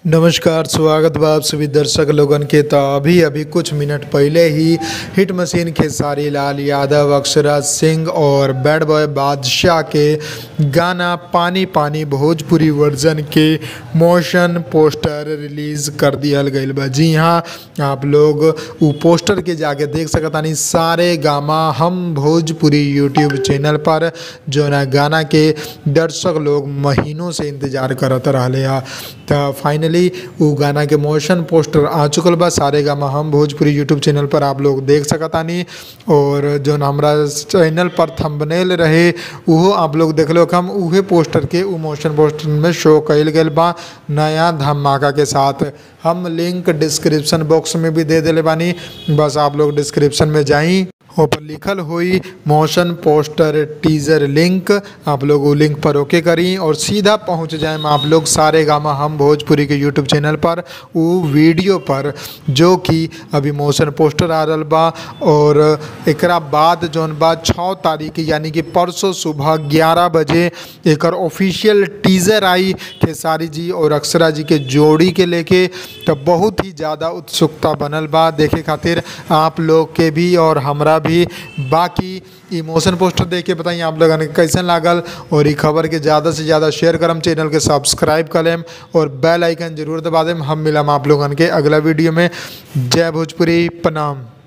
नमस्कार, स्वागत बा आप सभी दर्शक लोगन के। तो अभी अभी कुछ मिनट पहले ही हिट मशीन खेसारी लाल यादव, अक्षराज सिंह और बैड बॉय बादशाह के गाना पानी पानी भोजपुरी वर्जन के मोशन पोस्टर रिलीज कर दिया गईल बा। जी हाँ, आप लोग वो पोस्टर के जाके देख सकतानी सारे गामा हम भोजपुरी यूट्यूब चैनल पर, जो ना गाना के दर्शक लोग महीनों से इंतजार करत रहले हा। तो फाइनली वो गाना के मोशन पोस्टर आ चुकल बा। सारे गामा हम भोजपुरी यूट्यूब चैनल पर आप लोग देख सकतानी। और जो हमारा चैनल पर थंबनेल रहे वो आप लोग देख लो, हम उहे पोस्टर के वो मोशन पोस्टर में शो कइल गइल बा नया धमाका के साथ। हम लिंक डिस्क्रिप्शन बॉक्स में भी दे देले बानी, बस आप लोग डिस्क्रिप्शन में जाई, ऊपर लिखल हुई मोशन पोस्टर टीजर लिंक, आप लोग वो लिंक पर ओके करी और सीधा पहुंच जाए आप लोग सारे गामा हम भोजपुरी के यूट्यूब चैनल पर वो वीडियो पर, जो कि अभी मोशन पोस्टर आ रहा बा। और एकरा बाद जौन बा 6 तारीख यानी कि परसों सुबह 11 बजे एक ऑफिशियल टीजर आई खेसारी जी और अक्षरा जी के जोड़ी के लेके। तो बहुत ही ज़्यादा उत्सुकता बनल बा देखे खातिर आप लोग के भी और हमरा भी। बाकी इमोशन पोस्टर देख के बताइए आप लोगों ने कैसन लागल, और ये खबर के ज़्यादा से ज़्यादा शेयर करम, चैनल के सब्सक्राइब कर लेम और बेल आइकन जरूर दबा देम। हम मिलम आप लोगों के अगला वीडियो में। जय भोजपुरी, प्रणाम।